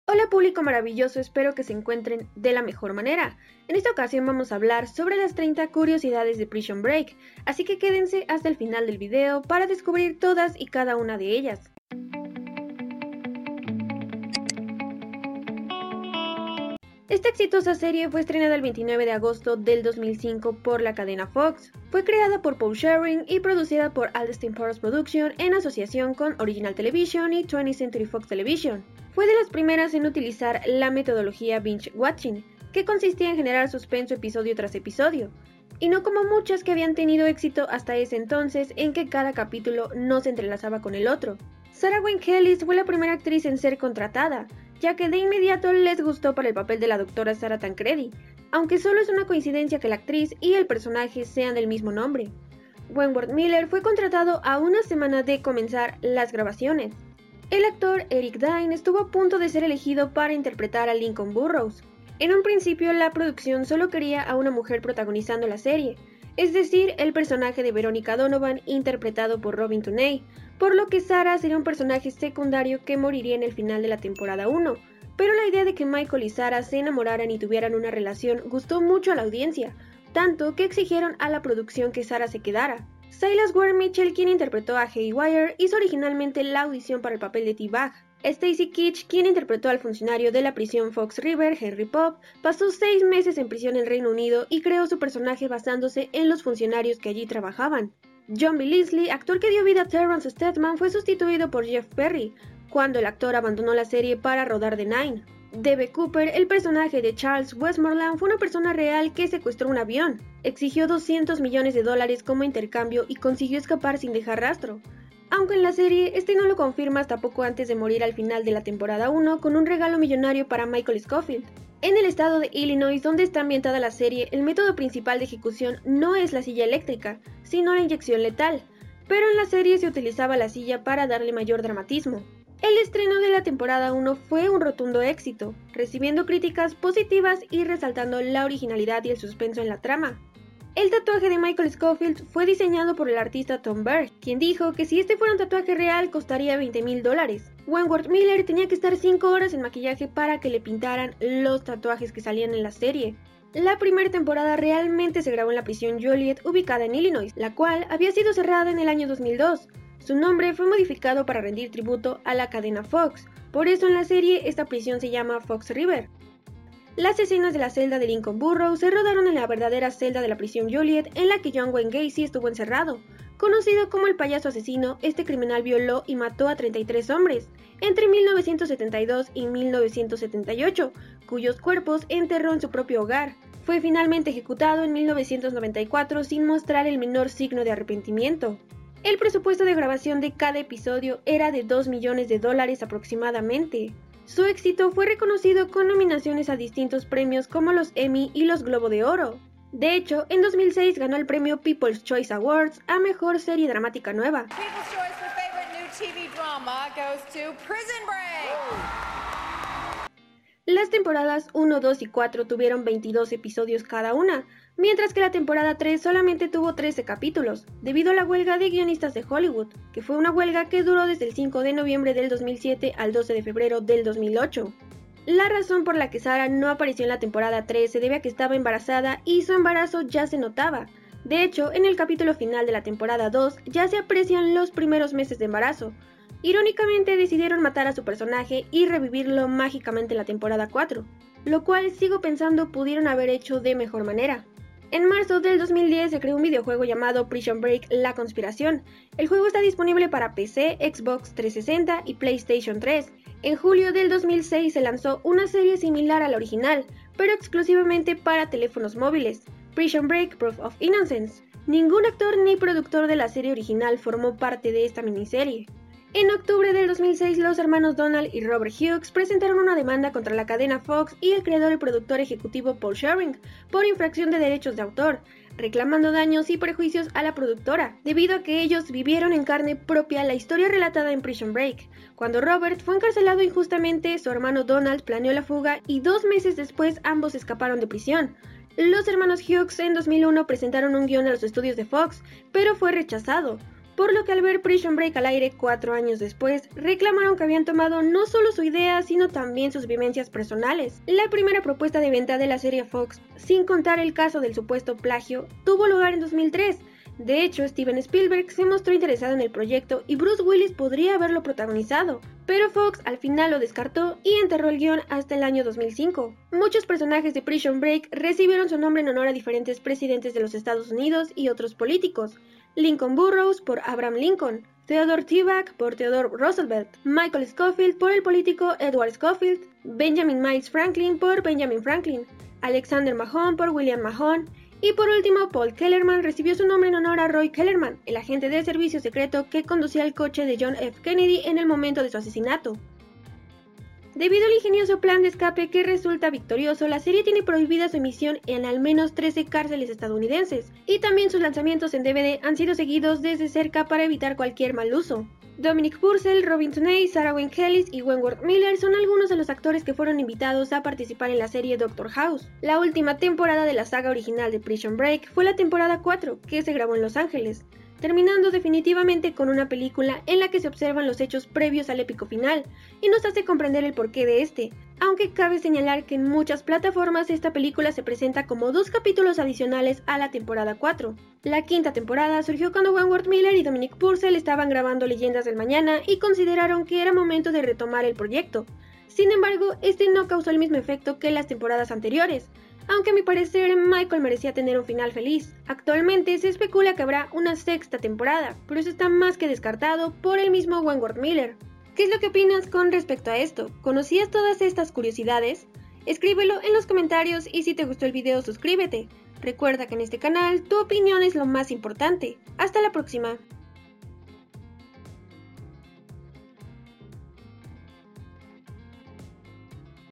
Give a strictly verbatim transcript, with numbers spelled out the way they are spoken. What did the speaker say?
Hola público maravilloso, espero que se encuentren de la mejor manera. En esta ocasión vamos a hablar sobre las treinta curiosidades de Prison Break, así que quédense hasta el final del video para descubrir todas y cada una de ellas. Esta exitosa serie fue estrenada el veintinueve de agosto del dos mil cinco por la cadena Fox. Fue creada por Paul Sherring y producida por Alden Powers Production en asociación con Original Television y twentieth Century Fox Television. Fue de las primeras en utilizar la metodología binge watching, que consistía en generar suspenso episodio tras episodio, y no como muchas que habían tenido éxito hasta ese entonces en que cada capítulo no se entrelazaba con el otro. Sarah Wayne Callies fue la primera actriz en ser contratada, ya que de inmediato les gustó para el papel de la doctora Sarah Tancredi, aunque solo es una coincidencia que la actriz y el personaje sean del mismo nombre. Wentworth Miller fue contratado a una semana de comenzar las grabaciones. El actor Eric Dine estuvo a punto de ser elegido para interpretar a Lincoln Burrows. En un principio la producción solo quería a una mujer protagonizando la serie, es decir, el personaje de Veronica Donovan interpretado por Robin Tunney, por lo que Sarah sería un personaje secundario que moriría en el final de la temporada uno, pero la idea de que Michael y Sarah se enamoraran y tuvieran una relación gustó mucho a la audiencia, tanto que exigieron a la producción que Sarah se quedara. Silas Ware Mitchell, quien interpretó a Haywire, hizo originalmente la audición para el papel de T-Bag. Stacy Keach, quien interpretó al funcionario de la prisión Fox River, Henry Pop, pasó seis meses en prisión en Reino Unido y creó su personaje basándose en los funcionarios que allí trabajaban. John B. Leslie, actor que dio vida a Terrence Steadman, fue sustituido por Jeff Perry, cuando el actor abandonó la serie para rodar The Nine. D B. Cooper, el personaje de Charles Westmoreland, fue una persona real que secuestró un avión, exigió doscientos millones de dólares como intercambio y consiguió escapar sin dejar rastro. Aunque en la serie, este no lo confirma hasta poco antes de morir al final de la temporada uno con un regalo millonario para Michael Scofield. En el estado de Illinois, donde está ambientada la serie, el método principal de ejecución no es la silla eléctrica, sino la inyección letal, pero en la serie se utilizaba la silla para darle mayor dramatismo. El estreno de la temporada uno fue un rotundo éxito, recibiendo críticas positivas y resaltando la originalidad y el suspenso en la trama. El tatuaje de Michael Scofield fue diseñado por el artista Tom Berg, quien dijo que si este fuera un tatuaje real costaría veinte mil dólares. Wentworth Miller tenía que estar cinco horas en maquillaje para que le pintaran los tatuajes que salían en la serie. La primera temporada realmente se grabó en la prisión Joliet, ubicada en Illinois, la cual había sido cerrada en el año dos mil dos. Su nombre fue modificado para rendir tributo a la cadena Fox, por eso en la serie esta prisión se llama Fox River. Las escenas de la celda de Lincoln Burrows se rodaron en la verdadera celda de la prisión Joliet, en la que John Wayne Gacy estuvo encerrado. Conocido como el payaso asesino, este criminal violó y mató a treinta y tres hombres, entre mil novecientos setenta y dos y mil novecientos setenta y ocho, cuyos cuerpos enterró en su propio hogar. Fue finalmente ejecutado en mil novecientos noventa y cuatro sin mostrar el menor signo de arrepentimiento. El presupuesto de grabación de cada episodio era de dos millones de dólares aproximadamente. Su éxito fue reconocido con nominaciones a distintos premios como los Emmy y los Globo de Oro. De hecho, en dos mil seis ganó el premio People's Choice Awards a Mejor Serie Dramática Nueva. People's Choice for Favorite New T V Drama goes to Prison Break. Las temporadas uno, dos y cuatro tuvieron veintidós episodios cada una, mientras que la temporada tres solamente tuvo trece capítulos, debido a la huelga de guionistas de Hollywood, que fue una huelga que duró desde el cinco de noviembre del dos mil siete al doce de febrero del dos mil ocho. La razón por la que Sarah no apareció en la temporada tres se debe a que estaba embarazada y su embarazo ya se notaba. De hecho, en el capítulo final de la temporada dos ya se aprecian los primeros meses de embarazo. Irónicamente decidieron matar a su personaje y revivirlo mágicamente en la temporada cuatro, lo cual sigo pensando pudieron haber hecho de mejor manera. En marzo del dos mil diez se creó un videojuego llamado Prison Break: La Conspiración. El juego está disponible para P C, Xbox trescientos sesenta y PlayStation tres. En julio del dos mil seis se lanzó una serie similar a la original, pero exclusivamente para teléfonos móviles, Prison Break: Proof of Innocence. Ningún actor ni productor de la serie original formó parte de esta miniserie. En octubre del dos mil seis, los hermanos Donald y Robert Hughes presentaron una demanda contra la cadena Fox y el creador y productor ejecutivo Paul Sherring por infracción de derechos de autor, reclamando daños y perjuicios a la productora, debido a que ellos vivieron en carne propia la historia relatada en Prison Break. Cuando Robert fue encarcelado injustamente, su hermano Donald planeó la fuga y dos meses después ambos escaparon de prisión. Los hermanos Hughes en dos mil uno presentaron un guión a los estudios de Fox, pero fue rechazado. por lo que al ver Prison Break al aire cuatro años después, reclamaron que habían tomado no solo su idea, sino también sus vivencias personales. La primera propuesta de venta de la serie Fox, sin contar el caso del supuesto plagio, tuvo lugar en dos mil tres. De hecho, Steven Spielberg se mostró interesado en el proyecto y Bruce Willis podría haberlo protagonizado, pero Fox al final lo descartó y enterró el guión hasta el año dos mil cinco. Muchos personajes de Prison Break recibieron su nombre en honor a diferentes presidentes de los Estados Unidos y otros políticos. Lincoln Burroughs por Abraham Lincoln, Theodore Tiback por Theodore Roosevelt, Michael Scofield por el político Edward Scofield, Benjamin Miles Franklin por Benjamin Franklin, Alexander Mahone por William Mahone, y por último, Paul Kellerman recibió su nombre en honor a Roy Kellerman, el agente de servicio secreto que conducía el coche de John F. Kennedy en el momento de su asesinato. Debido al ingenioso plan de escape que resulta victorioso, la serie tiene prohibida su emisión en al menos trece cárceles estadounidenses, y también sus lanzamientos en D V D han sido seguidos desde cerca para evitar cualquier mal uso. Dominic Purcell, Robin Tunney, Sarah Wayne Callis y Wentworth Miller son algunos de los actores que fueron invitados a participar en la serie Doctor House. La última temporada de la saga original de Prison Break fue la temporada cuatro, que se grabó en Los Ángeles, terminando definitivamente con una película en la que se observan los hechos previos al épico final, y nos hace comprender el porqué de este, aunque cabe señalar que en muchas plataformas esta película se presenta como dos capítulos adicionales a la temporada cuatro. La quinta temporada surgió cuando Wentworth Miller y Dominic Purcell estaban grabando Leyendas del Mañana y consideraron que era momento de retomar el proyecto. Sin embargo, este no causó el mismo efecto que las temporadas anteriores, aunque a mi parecer Michael merecía tener un final feliz. Actualmente se especula que habrá una sexta temporada, pero eso está más que descartado por el mismo Wentworth Miller. ¿Qué es lo que opinas con respecto a esto? ¿Conocías todas estas curiosidades? Escríbelo en los comentarios y si te gustó el video suscríbete. Recuerda que en este canal tu opinión es lo más importante. Hasta la próxima.